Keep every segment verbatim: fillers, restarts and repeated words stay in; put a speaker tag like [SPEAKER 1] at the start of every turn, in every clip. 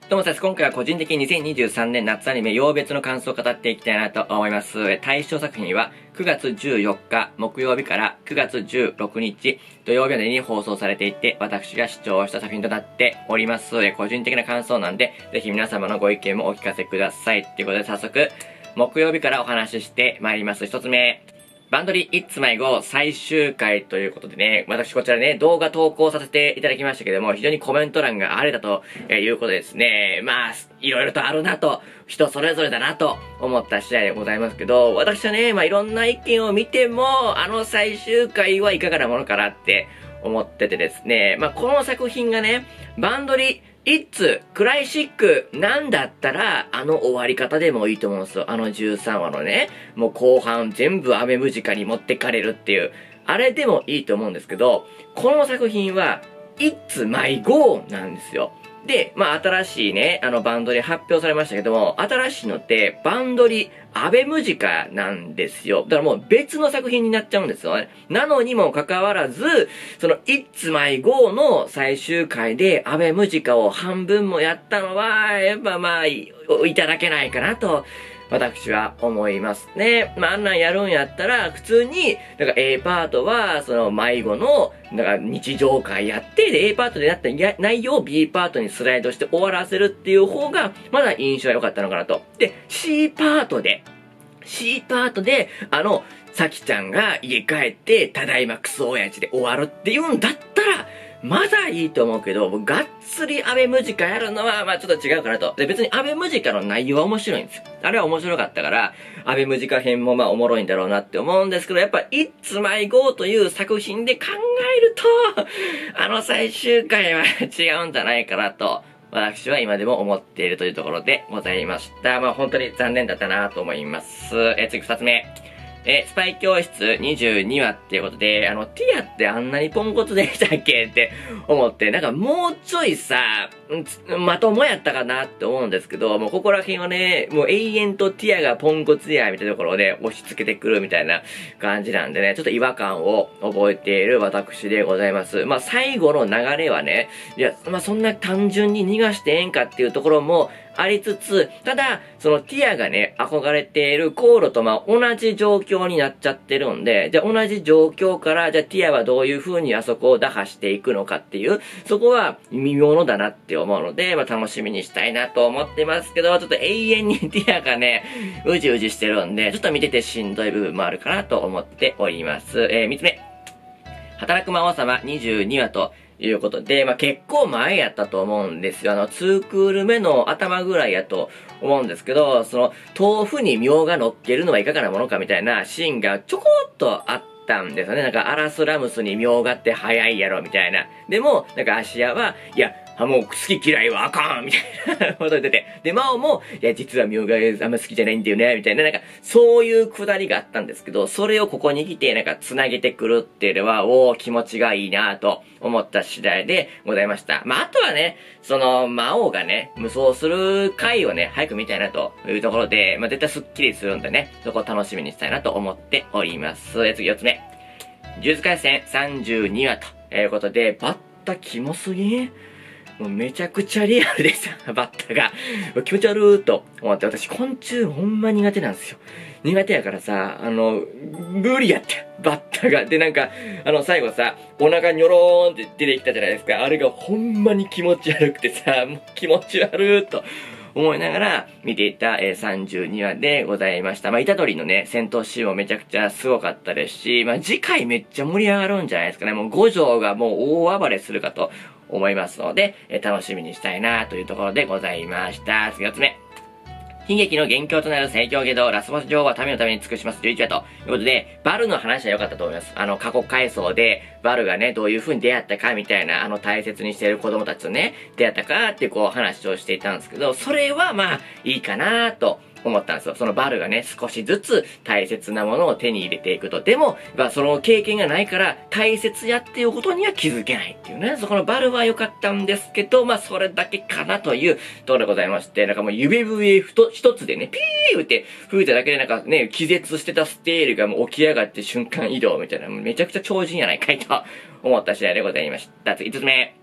[SPEAKER 1] どうもさす、今回は個人的ににせんにじゅうさんねん夏アニメ曜別の感想を語っていきたいなと思います。対象作品はくがつじゅうよっか木曜日からくがつじゅうろくにち土曜日までに放送されていて、私が視聴した作品となっております。個人的な感想なんで、ぜひ皆様のご意見もお聞かせください。ということで早速、木曜日からお話ししてまいります。一つ目。バンドリ It's My Go 最終回ということでね、私こちらね、動画投稿させていただきましたけども、非常にコメント欄が荒れたということですね。まあ、いろいろとあるなと、人それぞれだなと思った次第でございますけど、私はね、まあいろんな意見を見ても、あの最終回はいかがなものかなって思っててですね、まあこの作品がね、バンドリIt's クライシックなんだったら、あの終わり方でもいいと思うんですよ。あのじゅうさんわのね、もう後半全部アメムジカに持ってかれるっていう、あれでもいいと思うんですけど、この作品は It's My Go なんですよ。で、まあ新しいね、あのバンドリ発表されましたけども、新しいのってバンドリアベムジカなんですよ。だからもう別の作品になっちゃうんですよね。なのにもかかわらず、その It's My Go の最終回でアベムジカを半分もやったのは、やっぱまあ、いただけないかなと。私は思いますね。まあ、あんなんやるんやったら、普通に、なんか A パートは、その迷子の、なんか日常会やって、で、A パートでやった内容を B パートにスライドして終わらせるっていう方が、まだ印象は良かったのかなと。で、C パートで、C パートで、あの、さきちゃんが家帰って、ただいまクソ親父で終わるっていうんだったら、まだいいと思うけど、がっつりアベムジカやるのは、まあちょっと違うかなと。で、別にアベムジカの内容は面白いんですよ。あれは面白かったから、アベムジカ編もまあおもろいんだろうなって思うんですけど、やっぱ It's My Go という作品で考えると、あの最終回は違うんじゃないかなと、私は今でも思っているというところでございました。まあ本当に残念だったなと思います。え、次二つ目。え、スパイ教室にじゅうにわっていうことで、あの、ティアってあんなにポンコツでしたっけって思って、なんかもうちょいさ、まともやったかなって思うんですけど、もうここら辺はね、もう永遠とティアがポンコツや、みたいなところで押し付けてくるみたいな感じなんでね、ちょっと違和感を覚えている私でございます。まあ最後の流れはね、いや、まあそんな単純に逃がしてええんかっていうところも、ありつつ、ただ、そのティアがね、憧れているコールとまあ同じ状況になっちゃってるんで、じゃあ同じ状況から、じゃあティアはどういう風にあそこを打破していくのかっていう、そこは微妙のだなって思うので、まあ楽しみにしたいなと思ってますけど、ちょっと永遠にティアがね、うじうじしてるんで、ちょっと見ててしんどい部分もあるかなと思っております。えー、三つ目。働く魔王様にじゅうにわと、いうことで、まあ、結構前やったと思うんですよ。あの、ツークール目の頭ぐらいやと思うんですけど、その、豆腐に妙が乗っけるのはいかがなものかみたいなシーンがちょこっとあったんですよね。なんか、アラスラムスに妙がって早いやろみたいな。でも、なんか、アシアは、いや、あ、もう好き嫌いはあかんみたいなこと言ってて。で、マオも、いや、実はミョウがあんま好きじゃないんだよねみたいな、なんか、そういうくだりがあったんですけど、それをここに来て、なんか、繋げてくるっていうのは、おー、気持ちがいいなぁと思った次第でございました。まあ、あとはね、その、魔王がね、無双する回をね、早く見たいなというところで、まあ、絶対スッキリするんでね、そこを楽しみにしたいなと思っております。え、次よっつめ。呪術廻戦さんじゅうにわということで、バッタキモすぎんもうめちゃくちゃリアルでさ、バッタが。気持ち悪ーと思って、私昆虫ほんま苦手なんですよ。苦手やからさ、あの、無理やった。バッタが。で、なんか、あの、最後さ、お腹ニョローンって出てきたじゃないですか。あれがほんまに気持ち悪くてさ、もう気持ち悪ーと思いながら見ていた、えー、さんじゅうにわでございました。まあ、虎杖のね、戦闘シーンもめちゃくちゃすごかったですし、まあ、次回めっちゃ盛り上がるんじゃないですかね。もう五条がもう大暴れするかと思いますので、えー、楽しみにしたいなというところでございました。次よっつめ。悲劇の元凶となる最強外道、ラスボス女王は民のために尽くしますじゅういちわということで、バルの話は良かったと思います。あの、過去回想で、バルがね、どういう風に出会ったかみたいな、あの、大切にしている子供たちとね、出会ったかっていうこう話をしていたんですけど、それはまあ、いいかなと思ったんですよ。そのバルがね、少しずつ大切なものを手に入れていくと。でも、まあ、その経験がないから、大切やっていうことには気づけないっていうね。そこのバルは良かったんですけど、まあ、それだけかなというところでございまして、なんかもう指笛一つでね、ピーって吹いただけでなんかね、気絶してたステールがもう起き上がって瞬間移動みたいな、めちゃくちゃ超人やないかいと思った次第でございました。次いつつめ。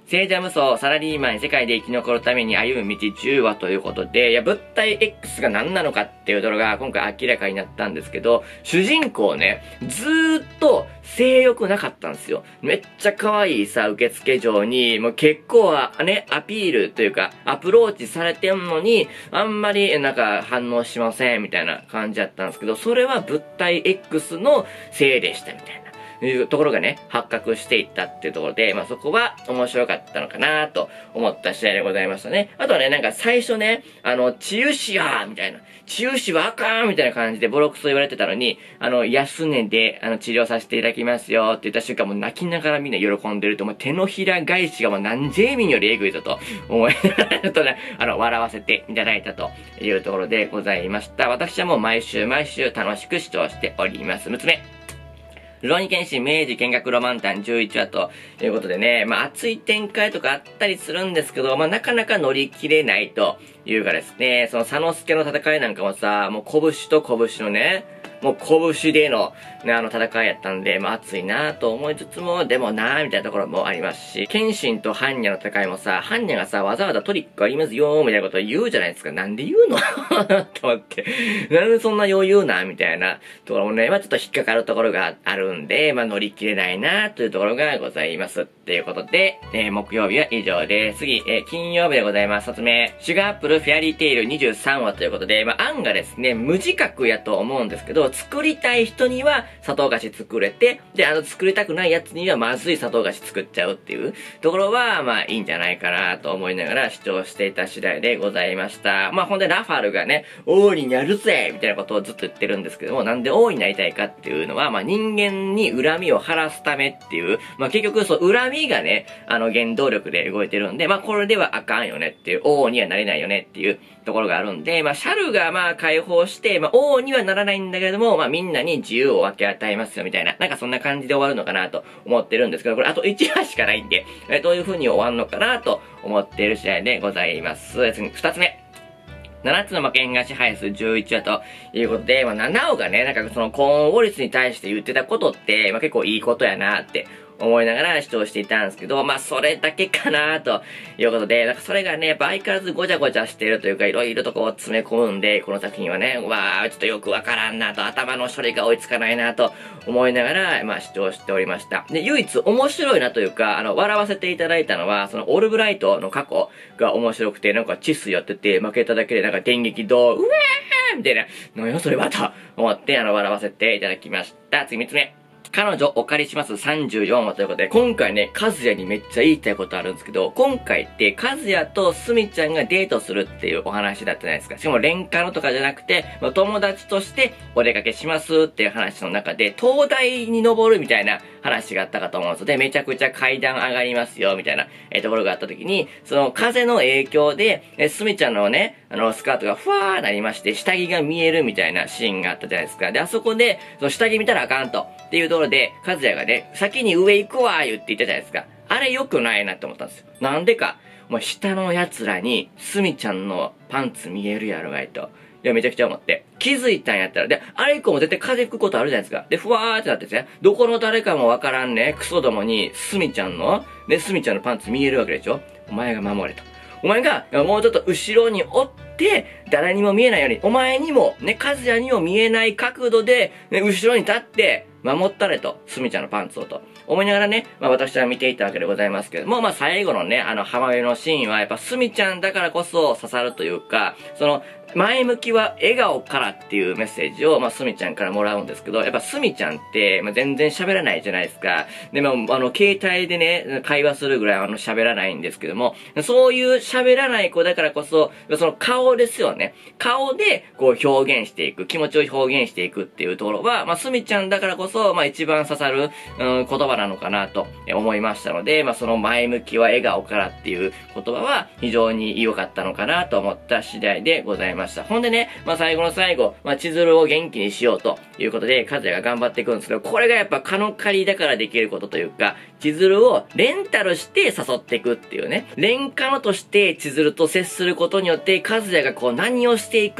[SPEAKER 1] 聖者無双、サラリーマン、世界で生き残るために歩む道じゅうわということで、いや、物体 X が何なのかっていうところが今回明らかになったんですけど、主人公ね、ずーっと性欲なかったんですよ。めっちゃ可愛いさ、受付嬢に、もう結構はね、アピールというか、アプローチされてんのに、あんまりなんか反応しません、みたいな感じだったんですけど、それは物体 X のせいでした、みたいな。いうところがね、発覚していったっていうところで、まあそこは面白かったのかなと思った次第でございましたね。あとはね、なんか最初ね、あの、治癒士やみたいな。治癒士はあかんみたいな感じでボロクソ言われてたのに、あの、安値で、あの、治療させていただきますよって言った瞬間もう泣きながらみんな喜んでると、もう手のひら返しがもう何ジェイミンよりエグいぞと思いながら、ちょっとね、あの、笑わせていただいたというところでございました。私はもう毎週毎週楽しく視聴しております。むつめ。ルローニケンシン明治見学ロマンタンじゅういちわということでね、まあ熱い展開とかあったりするんですけど、まあなかなか乗り切れないというかですね、その佐之助の戦いなんかもさ、もう拳と拳のね、もう拳での、ね、あの戦いやったんで、まあ熱いなぁと思いつつも、でもなぁみたいなところもありますし、謙信と般若の戦いもさ、般若がさ、わざわざトリックありますよーみたいなことを言うじゃないですか。なんで言うのと思って。なんでそんな余裕なみたいなところもね、まあちょっと引っかかるところがあるんで、まあ乗り切れないなぁというところがございます。っていうことで、えー、木曜日は以上です。次、えー、金曜日でございます。一つ目、シュガーアップルフェアリーテイルにじゅうさんわということで、まあ案がですね、無自覚やと思うんですけど、作りたい人には砂糖菓子作れて、で、あの作りたくないやつにはまずい砂糖菓子作っちゃうっていうところは、まあいいんじゃないかなと思いながら視聴していた次第でございました。まあほんでラファルがね、王になるぜみたいなことをずっと言ってるんですけども、なんで王になりたいかっていうのは、まあ人間に恨みを晴らすためっていう、まあ結局そう恨みがね、あの原動力で動いてるんで、まあこれではあかんよねっていう、王にはなれないよねっていうところがあるんで、まあシャルがまあ解放して、まあ王にはならないんだけれども、まあみんなに自由を分け与えますよみたいな、なんかそんな感じで終わるのかなと思ってるんですけど、これあといちわしかないんで、えどういう風に終わるのかなと思っている次第でございます。次、二つ目。七つの魔剣が支配するじゅういちわということで、まあ、七尾がね、なんかそのコーンウォリスに対して言ってたことって、まあ、結構いいことやなって思いながら視聴していたんですけど、まあ、それだけかなということで、なんかそれがね、やっぱ相変わらずごちゃごちゃしてるというか、いろいろとこう詰め込むんで、この作品はね、うわー、ちょっとよくわからんなと、頭の処理が追いつかないなと思いながら、まあ、視聴しておりました。で、唯一面白いなというか、あの、笑わせていただいたのは、そのオルブライトの過去が面白くて、なんかチスやってて、負けただけでなんか電撃どう、うわーみたいな、なんやそれはと思って、あの、笑わせていただきました。次みっつめ。彼女お借りしますさんじゅうよんわということで、今回ね、カズヤにめっちゃ言いたいことあるんですけど、今回ってカズヤとスミちゃんがデートするっていうお話だったじゃないですか。しかもレンカノとかじゃなくて、友達としてお出かけしますっていう話の中で、東大に登るみたいな話があったかと思うんですよ。で、めちゃくちゃ階段上がりますよ、みたいな、えー、ところがあった時に、その風の影響で、えー、スミちゃんのね、あの、スカートがふわーなりまして、下着が見えるみたいなシーンがあったじゃないですか。で、あそこで、その下着見たらあかんと。っていうところで、カズヤがね、先に上行くわー言って言ったじゃないですか。あれ良くないなって思ったんですよ。なんでか。もう下の奴らに、スミちゃんのパンツ見えるやろがいと。いや、めちゃくちゃ思って。気づいたんやったら、で、あれ以降も絶対風吹くことあるじゃないですか。で、ふわーってなってね、どこの誰かもわからんね、クソどもに、スミちゃんの、ね、スミちゃんのパンツ見えるわけでしょ。お前が守れと。お前が、もうちょっと後ろに追って、誰にも見えないように、お前にも、ね、カズヤにも見えない角度で、ね、後ろに立って、守ったれと、スミちゃんのパンツをと。思いながらね、まあ私は見ていたわけでございますけれども、まあ最後のね、あの浜辺のシーンはやっぱスミちゃんだからこそ刺さるというか、その、前向きは笑顔からっていうメッセージを、まあ、スミちゃんからもらうんですけど、やっぱスミちゃんって、まあ、全然喋らないじゃないですか。でも、あの、携帯でね、会話するぐらいあの、喋らないんですけども、そういう喋らない子だからこそ、その顔ですよね。顔で、こう表現していく、気持ちを表現していくっていうところは、まあ、スミちゃんだからこそ、まあ、一番刺さる、うん、言葉なのかなと思いましたので、まあ、その前向きは笑顔からっていう言葉は、非常に良かったのかなと思った次第でございます。ほんでね、まあ最後の最後、まあ千鶴を元気にしようということで、和也が頑張っていくんですけど、これがやっぱカノカリだからできることというか、千鶴をレンタルして誘っていくっていうね、レンカノとして千鶴と接することによって、和也がこう何をしていくのか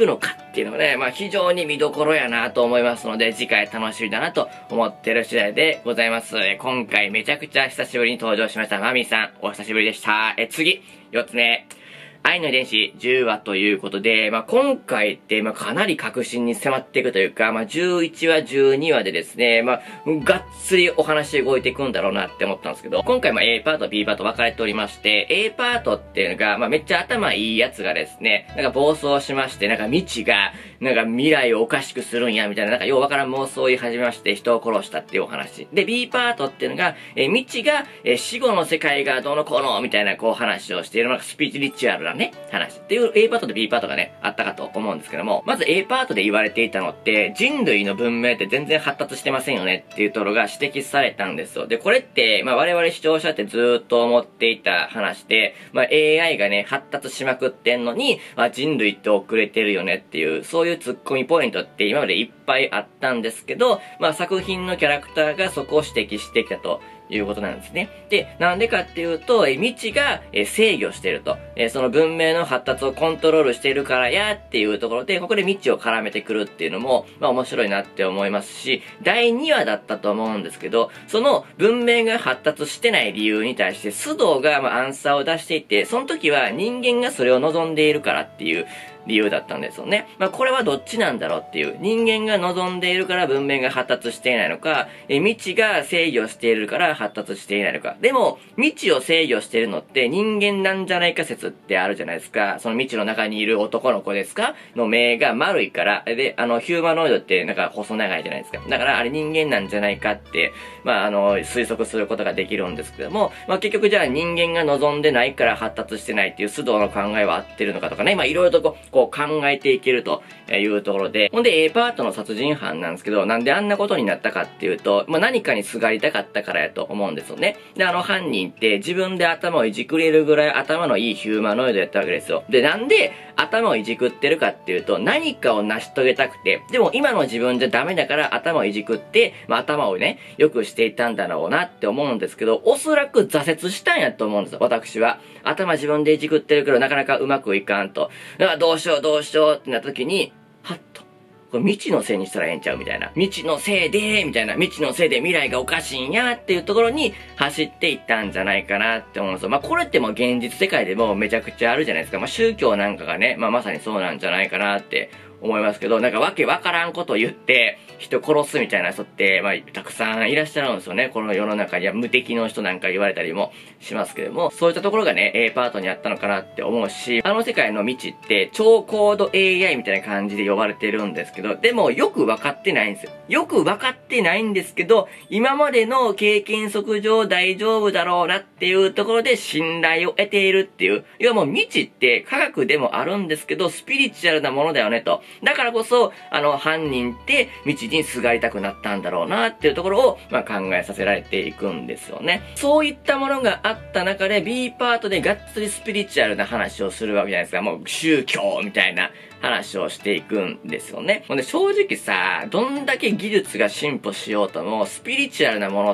[SPEAKER 1] っていうのがね、まあ非常に見どころやなと思いますので、次回楽しみだなと思ってる次第でございます。今回めちゃくちゃ久しぶりに登場しましたマミーさん、お久しぶりでした。え、次、よっつめ。愛の遺伝子じゅうわということで、まあ、今回って、まあ、かなり確信に迫っていくというか、まあ、じゅういちわ、じゅうにわでですね、まあ、がっつりお話動いていくんだろうなって思ったんですけど、今回も A パート、B パート分かれておりまして、A パートっていうのが、まあ、めっちゃ頭いいやつがですね、なんか暴走しまして、なんか未知が、なんか未来をおかしくするんや、みたいな、なんかようわからん妄想を言い始めまして、人を殺したっていうお話。で、B パートっていうのが、えー、未知が、えー、死後の世界がどうのこうの、みたいなこう話をしているのがスピリチュアルなね、話。っていう A パートと B パートがね、あったかと思うんですけども、まず A パートで言われていたのって、人類の文明って全然発達してませんよねっていうところが指摘されたんですよ。で、これって、まあ我々視聴者ってずーっと思っていた話で、まあ エーアイ がね、発達しまくってんのに、まあ人類って遅れてるよねっていう、そういうツッコミポイントって今までいっぱいあったんですけど、まあ作品のキャラクターがそこを指摘してきたと。いうことなんですね。で、なんでかっていうと、え未知がえ制御していると。えその文明の発達をコントロールしているからやっていうところで、ここで未知を絡めてくるっていうのも、まあ面白いなって思いますし、だいにわだったと思うんですけど、その文明が発達してない理由に対して、須藤がまあアンサーを出していて、その時は人間がそれを望んでいるからっていう、理由だったんですよね。まあ、これはどっちなんだろうっていう。人間が望んでいるから文明が発達していないのか、え未知が制御しているから発達していないのか。でも、未知を制御しているのって人間なんじゃないか説ってあるじゃないですか。その未知の中にいる男の子ですかの目が丸いから、で、あの、ヒューマノイドってなんか細長いじゃないですか。だからあれ人間なんじゃないかって、まあ、あの、推測することができるんですけども、まあ、結局じゃあ人間が望んでないから発達してないっていう須藤の考えは合ってるのかとかね。まあ、いろいろとこう、こう考えていけるというところで、ほんで A パートの殺人犯なんですけど、なんであんなことになったかっていうと、まあ、何かにすがりたかったからやと思うんですよね。で、あの犯人って自分で頭をいじくれるぐらい頭のいいヒューマノイドやったわけですよ。で、なんで頭をいじくってるかっていうと、何かを成し遂げたくて、でも今の自分じゃダメだから頭をいじくって、まあ、頭をね、良くしていたんだろうなって思うんですけど、おそらく挫折したんやと思うんですよ、私は。頭自分でいじくってるけど、なかなかうまくいかんと。だからどうしようどうしようってなった時に、はっと。これ未知のせいにしたらええんちゃうみたいな。未知のせいで、みたいな。未知のせいで未来がおかしいんやっていうところに走っていったんじゃないかなって思うんですよ。まあこれってもう現実世界でもめちゃくちゃあるじゃないですか。まあ宗教なんかがね、まあまさにそうなんじゃないかなって思いますけど、なんかわけわからんことを言って、人殺すみたいな人って、まあ、たくさんいらっしゃるんですよね。この世の中には無敵の人なんか言われたりもしますけども、そういったところがね、A パートにあったのかなって思うし、あの世界の未知って超高度 エーアイ みたいな感じで呼ばれてるんですけど、でもよくわかってないんですよ。よくわかってないんですけど、今までの経験則上大丈夫だろうなっていうところで信頼を得ているっていう。いやもう未知って科学でもあるんですけど、スピリチュアルなものだよねと。だからこそ、あの、犯人って未知にすがりたくなったんだろうなっていうところを、まあ、考えさせられていくんですよね。そういったものがあった中で B パートでがっつりスピリチュアルな話をするわけじゃないですか。もう宗教みたいな話をしていくんですよね。ほんで正直さ、どんだけ技術が進歩しようとも、スピリチュアルなものって、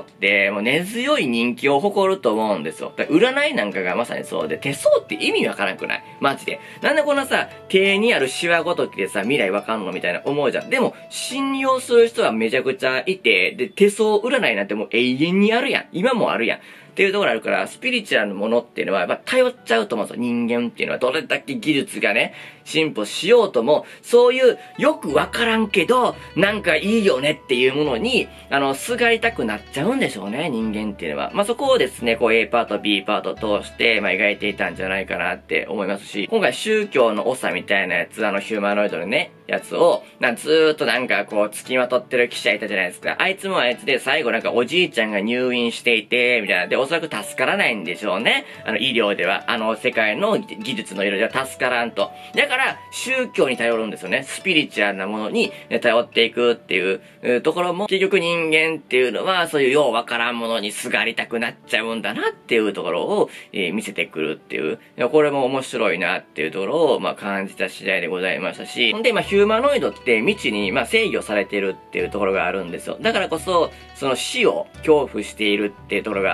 [SPEAKER 1] もう根強い人気を誇ると思うんですよ。だから占いなんかがまさにそうで、手相って意味わからなくない？マジで。なんでこんなさ、手にあるシワごときでさ、未来わかんのみたいな思うじゃん。でも、信用する人はめちゃくちゃいて、で、手相占いなんてもう永遠にあるやん。今もあるやん。っていうところあるから、スピリチュアルなものっていうのは、やっぱ頼っちゃうと思うんですよ。人間っていうのは、どれだけ技術がね、進歩しようとも、そういうよくわからんけど、なんかいいよねっていうものに、あの、すがりたくなっちゃうんでしょうね、人間っていうのは。まあ、そこをですね、こう A パート、B パート通して、まあ、描いていたんじゃないかなって思いますし、今回宗教の長みたいなやつ、あの、ヒューマノイドのね、やつを、なずーっとなんかこう、付きまとってる記者いたじゃないですか。あいつもあいつで最後なんかおじいちゃんが入院していて、みたいな。で、おそらく助からないんでしょうね。あの、医療では。あの、世界の技術の医療では助からんと。だから、宗教に頼るんですよね。スピリチュアルなものに頼っていくっていうところも、結局人間っていうのは、そういうようわからんものにすがりたくなっちゃうんだなっていうところを、えー、見せてくるっていう。これも面白いなっていうところを、まあ、感じた次第でございましたし。ほんで、まあ、ヒューマノイドって未知に、まあ、制御されてるっていうところがあるんですよ。だからこそ、その死を恐怖しているっていうところがあった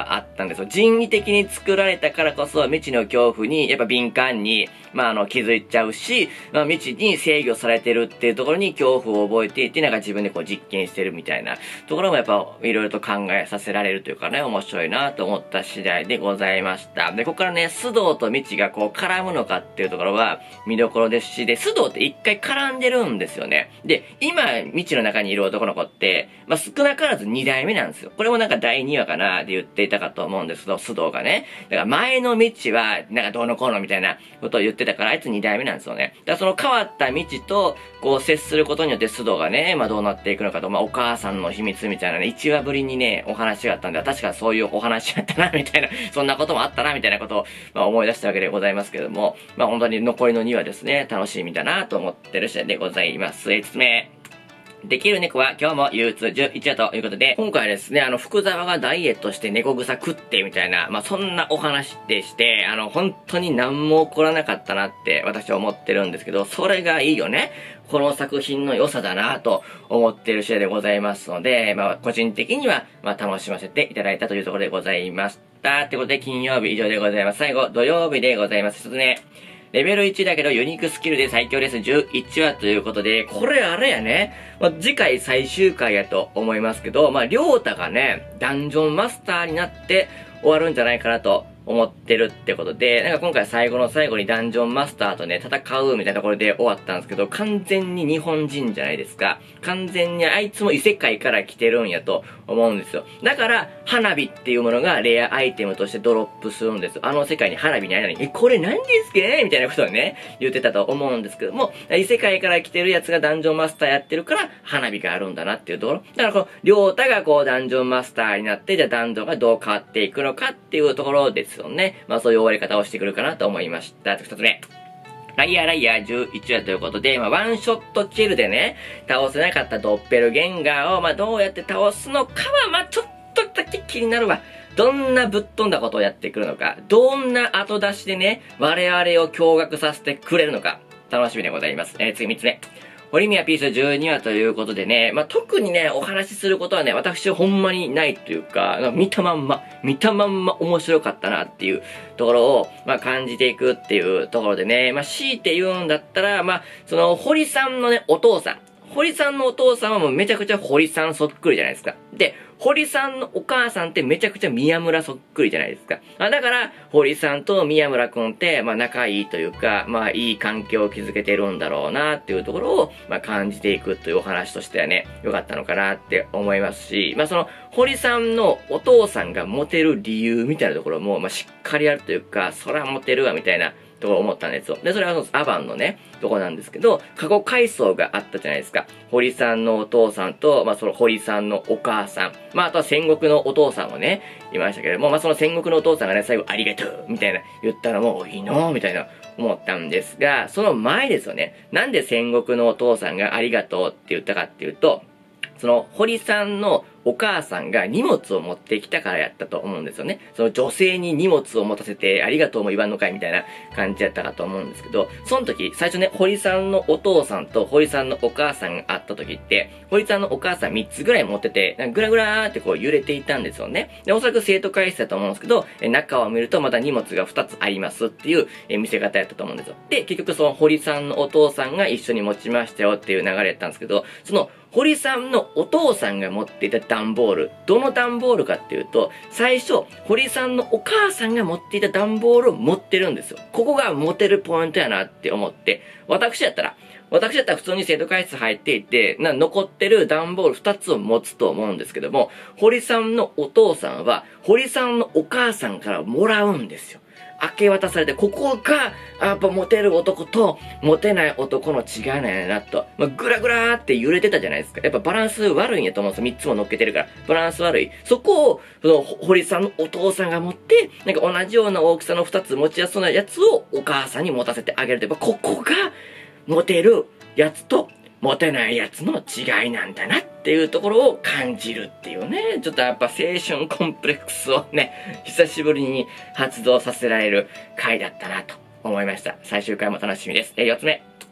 [SPEAKER 1] ったんですよ。人為的に作られたからこそ、未知の恐怖に、やっぱ敏感に、まあ、あの、気づいちゃうし、まあ、未知に制御されてるっていうところに恐怖を覚えていて、なんか自分でこう実験してるみたいなところもやっぱ、いろいろと考えさせられるというかね、面白いなと思った次第でございました。で、ここからね、須藤と未知がこう絡むのかっていうところは見どころですし、で、須藤って一回絡んでるんですよね。で、今、未知の中にいる男の子って、まあ、少なからずに代目なんですよ。これもなんかだいにわかなで言っていたかと思うんですけど、須藤がね。だから前の未知は、なんかどうのこうのみたいなことを言ってたから、あいつに代目なんですよね。だからその変わった未知と、こう接することによって須藤がね、まあどうなっていくのかと、まあお母さんの秘密みたいなね、いちわぶりにね、お話があったんで、確かそういうお話やったな、みたいな、そんなこともあったな、みたいなことを、まあ思い出したわけでございますけども、まあ本当に残りのにわですね、楽しみだなと思ってる次第でございます。えー、つつ目。できる猫は今日も憂鬱じゅういちわということで、今回はですね、あの、福沢がダイエットして猫草食ってみたいな、まあ、そんなお話でして、あの、本当に何も起こらなかったなって私は思ってるんですけど、それがいいよね。この作品の良さだなと思っている次第でございますので、まあ、個人的には、まあ、楽しませていただいたというところでございました。ってことで、金曜日以上でございます。最後、土曜日でございます。一つね。レベルいちだけどユニークスキルで最強です。じゅういちわということで、これあれやね。まあ、次回最終回やと思いますけど、まあ、りょうたがね、ダンジョンマスターになって終わるんじゃないかなと思ってるってことで、なんか今回最後の最後にダンジョンマスターとね、戦うみたいなところで終わったんですけど、完全に日本人じゃないですか。完全にあいつも異世界から来てるんやと思うんですよ。だから、花火っていうものがレアアイテムとしてドロップするんです。あの世界に花火ないのに、え、これ何ですかみたいなことをね、言ってたと思うんですけども、異世界から来てるやつがダンジョンマスターやってるから、花火があるんだなっていうところ。だからこの、りょうたがこうダンジョンマスターになって、じゃあダンジョンがどう変わっていくのかっていうところですよね。まあそういう終わり方をしてくるかなと思いました。二つ目。ライアーライアーじゅういちわということで、まあ、ワンショットキルでね、倒せなかったドッペルゲンガーを、まあ、どうやって倒すのかは、まあ、ちょっとだけ気になるわ。どんなぶっ飛んだことをやってくるのか、どんな後出しでね、我々を驚愕させてくれるのか、楽しみでございます。えー、次みっつめ。堀宮ピースじゅうにわということでね、まあ、特にね、お話しすることはね、私ほんまにないというか、見たまんま、見たまんま面白かったなっていうところを、まあ、感じていくっていうところでね、まあ、強いて言うんだったら、まあ、その、堀さんのね、お父さん。堀さんのお父さんはもうめちゃくちゃ堀さんそっくりじゃないですか。で、堀さんのお母さんってめちゃくちゃ宮村そっくりじゃないですか。あだから、堀さんと宮村くんって、まあ仲いいというか、まあいい環境を築けてるんだろうなっていうところを、まあ感じていくというお話としてはね、良かったのかなって思いますし、まあその、堀さんのお父さんがモテる理由みたいなところも、まあしっかりあるというか、そらモテるわみたいな、とこ思ったんですよ。で、それはそのアバンのね、とこなんですけど、過去回想があったじゃないですか。堀さんのお父さんと、まあその堀さんのお母さん。まああとは戦国のお父さんもね、いましたけれども、まあその戦国のお父さんがね、最後ありがとうみたいな言ったらもういいのみたいな思ったんですが、その前ですよね。なんで戦国のお父さんがありがとうって言ったかっていうと、その堀さんのお母さんが荷物を持ってきたからやったと思うんですよね。その女性に荷物を持たせてありがとうも言わんのかいみたいな感じやったかと思うんですけど、その時、最初ね、堀さんのお父さんと堀さんのお母さんが会った時って、堀さんのお母さんみっつぐらい持ってて、なんかグラグラーってこう揺れていたんですよね。で、おそらく生徒会室だと思うんですけど、中を見るとまた荷物がふたつありますっていう見せ方やったと思うんですよ。で、結局その堀さんのお父さんが一緒に持ちましたよっていう流れやったんですけど、その堀さんのお父さんが持っていた段ボール。どの段ボールかっていうと、最初、堀さんのお母さんが持っていた段ボールを持ってるんですよ。ここが持てるポイントやなって思って、私やったら、私だったら普通に生徒会室入っていて、な残ってる段ボールふたつを持つと思うんですけども、堀さんのお父さんは、堀さんのお母さんからもらうんですよ。明け渡されて、ここが、やっぱモテる男と、モテない男の違いなんやなと。まあ、ぐらぐらーって揺れてたじゃないですか。やっぱバランス悪いんやと思うんですよ。みっつも乗っけてるから。バランス悪い。そこを、その、堀さんのお父さんが持って、なんか同じような大きさのふたつ持ちやすそうなやつをお母さんに持たせてあげると。やっぱここが、モテるやつと、モテないやつの違いなんだなっていうところを感じるっていうね。ちょっとやっぱ青春コンプレックスをね、久しぶりに発動させられる回だったなと思いました。最終回も楽しみです。えー、よっつめ。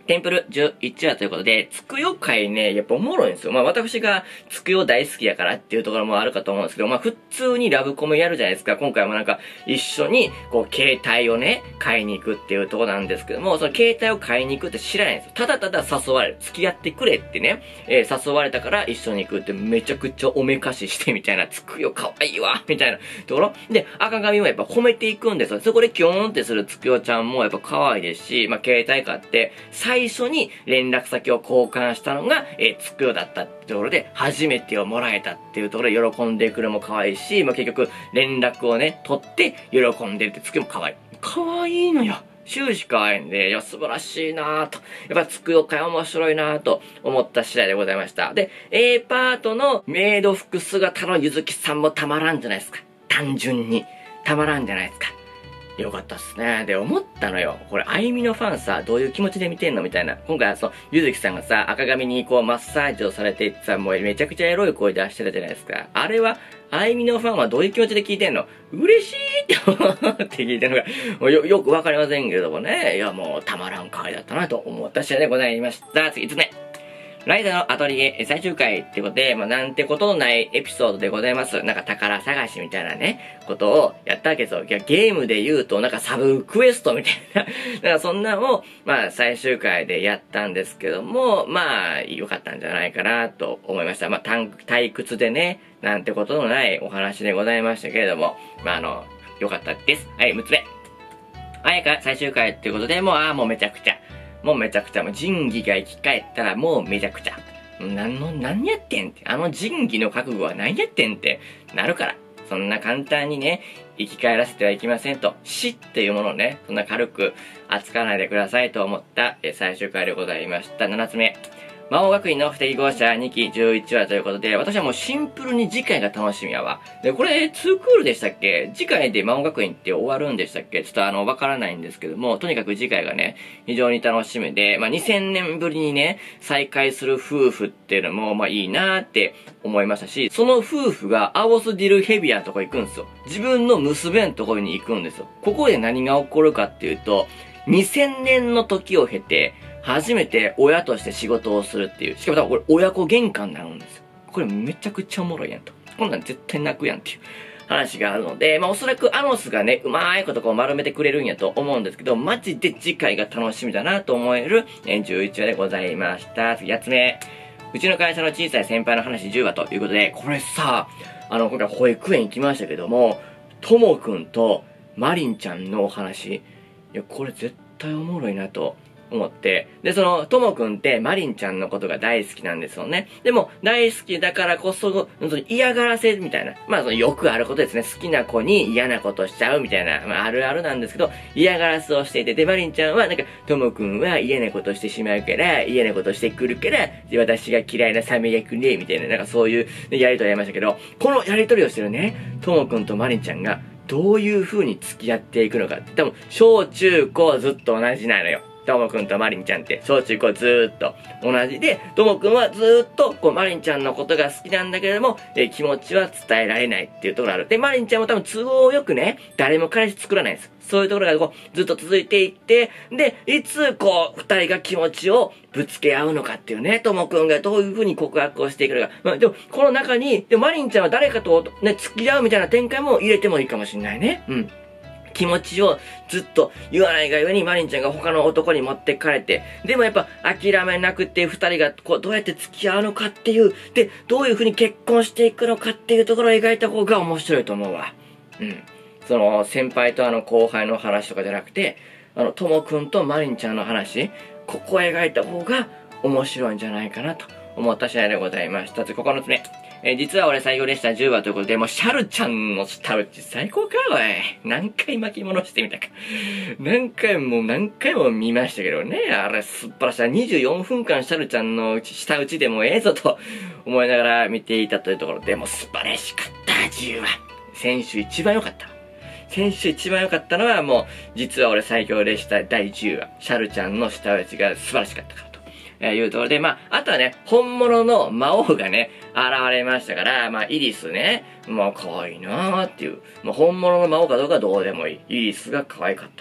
[SPEAKER 1] テンプルじゅういちわということで、つくよ会ね、やっぱおもろいんですよ。まあ私がつくよ大好きやからっていうところもあるかと思うんですけど、まあ普通にラブコメやるじゃないですか。今回もなんか一緒にこう携帯をね、買いに行くっていうところなんですけども、その携帯を買いに行くって知らないんですよ。ただただ誘われる。付き合ってくれってね、えー、誘われたから一緒に行くってめちゃくちゃおめかししてみたいな、つくよ可愛いわみたいなところ。で、赤髪もやっぱ褒めていくんですよ。そこでキョーンってするつくよちゃんもやっぱ可愛いですし、まあ携帯買って、最初に連絡先を交換したのが、えー、つくよだったってところで、初めてをもらえたっていうところで喜んでくるも可愛いし、まあ結局連絡をね、取って喜んでるってつくよも可愛い。可愛いのよ。終始可愛いんで、いや、素晴らしいなぁと。やっぱつくよ会面白いなぁと思った次第でございました。で、A パートのメイド服姿のゆずきさんもたまらんじゃないですか。単純に。たまらんじゃないですか。よかったっすね。で、思ったのよ。これ、あいみのファンさ、どういう気持ちで見てんのみたいな。今回はそう、ゆずきさんがさ、赤髪にこう、マッサージをされていってさ、もうめちゃくちゃエロい声出してたじゃないですか。あれは、あいみのファンはどういう気持ちで聞いてんの？嬉しいって思って聞いてるのが、もうよ、よくわかりませんけれどもね。いや、もう、たまらん回だったなと思った次第でございました。次、いつつめ。ライダーのアトリエ最終回ってことで、まあ、なんてことのないエピソードでございます。なんか宝探しみたいなね、ことをやったわけですよ。いや、ゲームで言うと、なんかサブクエストみたいな、なんかそんなのを、まあ、最終回でやったんですけども、まあ、良かったんじゃないかなと思いました。まあ、退屈でね、なんてことのないお話でございましたけれども、まあ、あの、良かったです。はい、むつめ。あやか最終回っていうことで、もう、ああ、もうめちゃくちゃ。もうめちゃくちゃ、もう仁義が生き返ったらもうめちゃくちゃ。なんの、何やってんって。あの仁義の覚悟は何やってんってなるから。そんな簡単にね、生き返らせてはいけませんと。死っていうものをね、そんな軽く扱わないでくださいと思ったえ最終回でございました。ななつめ。魔王学院の不適合者にきじゅういちわということで、私はもうシンプルに次回が楽しみやわ。で、これにクールでしたっけ？次回で魔王学院って終わるんでしたっけ？ちょっとあの、わからないんですけども、とにかく次回がね、非常に楽しみで、まあ、にせんねんぶりにね、再会する夫婦っていうのも、まあ、いいなーって思いましたし、その夫婦がアオスディルヘビアのとこ行くんですよ。自分の娘のところに行くんですよ。ここで何が起こるかっていうと、にせんねんの時を経て、初めて親として仕事をするっていう。しかも多分これ親子喧嘩になるんですよ。これめちゃくちゃおもろいやんと。こんなん絶対泣くやんっていう話があるので、まあおそらくアノスがね、うまいことこう丸めてくれるんやと思うんですけど、マジで次回が楽しみだなと思えるじゅういちわでございました。次はつめ。うちの会社の小さい先輩の話じゅうわということで、これさ、あの、今回保育園行きましたけども、ともくんとマリンちゃんのお話、いや、これ絶対おもろいなと。思って。で、その、ともくんってマリンちゃんのことが大好きなんですよね。でも、大好きだからこそ、嫌がらせみたいな。まあ、そのよくあることですね。好きな子に嫌なことしちゃうみたいな、まあ、あるあるなんですけど、嫌がらせをしていて、で、マリンちゃんは、なんか、ともくんは嫌なことしてしまうから、嫌なことしてくるから、私が嫌いなサメ役ね、みたいな、なんかそういう、ね、やりとりありましたけど、このやりとりをしてるね、ともくんとマリンちゃんが、どういう風に付き合っていくのかって、多分、小中高ずっと同じなのよ。ともくんとマリンちゃんって、小中高ずーっと同じで、ともくんはずーっと、こう、マリンちゃんのことが好きなんだけれども、えー、気持ちは伝えられないっていうところがある。で、マリンちゃんも多分都合よくね、誰も彼氏作らないんです。そういうところがこう、ずっと続いていって、で、いつこう、二人が気持ちをぶつけ合うのかっていうね、ともくんがどういう風に告白をしていくのか。まあ、でも、この中に、でもマリンちゃんは誰かとね、付き合うみたいな展開も入れてもいいかもしれないね。うん。気持ちをずっと言わないがゆえにマリンちゃんが他の男に持ってかれて、でもやっぱ諦めなくて二人がこうどうやって付き合うのかっていう、で、どういう風に結婚していくのかっていうところを描いた方が面白いと思うわ。うん。その先輩とあの後輩の話とかじゃなくて、あの、ともくんとマリンちゃんの話、ここを描いた方が面白いんじゃないかなと思った次第でございました。ここのつめ。えー、実は俺最後でしたじゅうわということで、もうシャルちゃんの舌打ち最高かおい。何回巻き戻してみたか。何回も何回も見ましたけどね。あれすっぱらした。にじゅうよんふんかんシャルちゃんの舌打ちでもええぞと思いながら見ていたというところで、もう素晴らしかったじゅうわ。先週一番良かった。先週一番良かったのはもう、実は俺最強でしただいじゅうわ。シャルちゃんの舌打ちが素晴らしかったから。えー、いうところで、まあ、あとはね、本物の魔王がね、現れましたから、まあ、イリスね、まあ、可愛いなーっていう、まあ、本物の魔王かどうかどうでもいい。イリスが可愛かったので、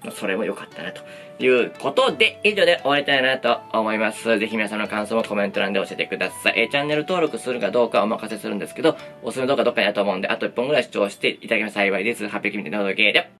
[SPEAKER 1] それも良かったなということで、以上で終わりたいなと思います。ぜひ皆さんの感想もコメント欄で教えてください。えー、チャンネル登録するかどうかはお任せするんですけど、おすすめ動画どっかにあると思うんで、あといっぽんぐらい視聴していただければ幸いです。はっぴゃくミリの動画で。